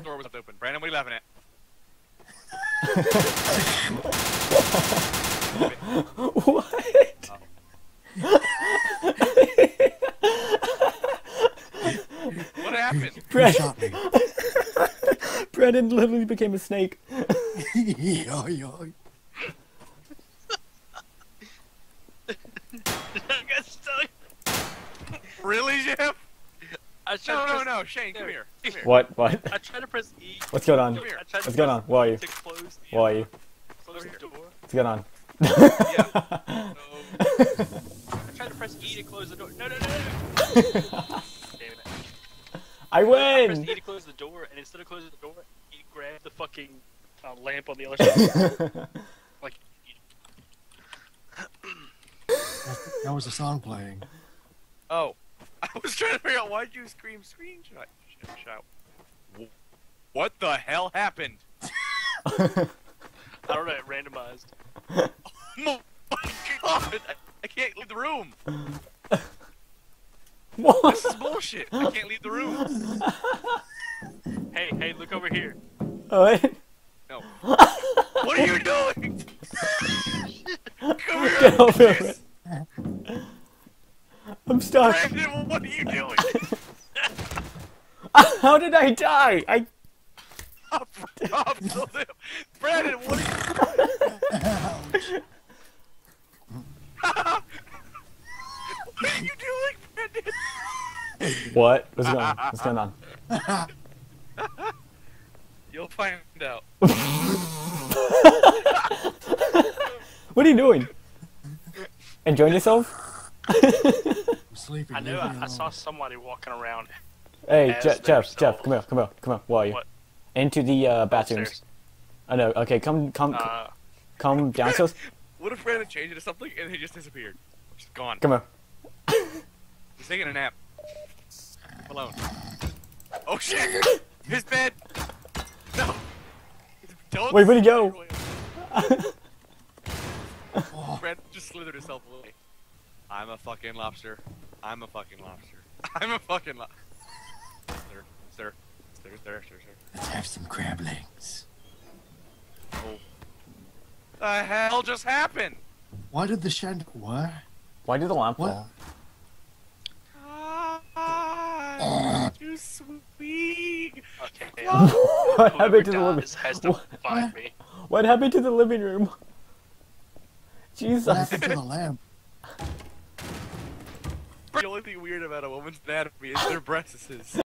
door was open. Brandon, what are you laughing at? What? What happened? Brandon, Brandon literally became a snake. Yo, yo. I got stuck. Really, Jeff? I tried to press, No, Shane, come here. Come here. What? What? I tried to press E. What's going on? Come here. I tried to What's going press on? Where are you? to close the, Where are you? Close the door. What's going on? Yeah. I tried to press E to close the door. No. Damn it. I I pressed win! E to close the door, and instead of closing the door, he grabbed the fucking lamp on the other side. Like, That was a song playing. Oh. I was trying to figure out why'd you scream screenshot. Shout. What the hell happened? I don't know, it randomized. Oh my god! I can't leave the room! What? This is bullshit! I can't leave the room! Hey, look over here. What? No. What are you doing? Come here! Get over bitch. it. I'm stuck. Brandon, what are you doing? How did I die? Brandon, what are you doing? What are you doing, Brandon? What? What's going on? What's going on? You'll find out. What are you doing? Enjoying yourself? I'm sleeping. I knew leave me I alone. saw somebody walking around. Hey, As Jeff, themselves. come here. Where are you? What? Into the bathrooms. Upstairs. I know. Okay, come downstairs. What if Brandon changed it to something and he just disappeared? Just gone. Come here. He's taking a nap. Alone. Oh shit! His bed! No! Don't Wait, where'd he go? Brandon just slithered himself away. I'm a fucking lobster. I'm a fucking lobster. I'm a fucking lobster. Sir. Let's have some crab legs. Oh. The hell just happened? Why did the shed... What? Why did the lamp What? fall? Ah, too sweet. Okay. What happened to the living? Dies has to find me. What happened to the living room? Jesus. What happened to the lamp? The only thing weird about a woman's anatomy is their breasts.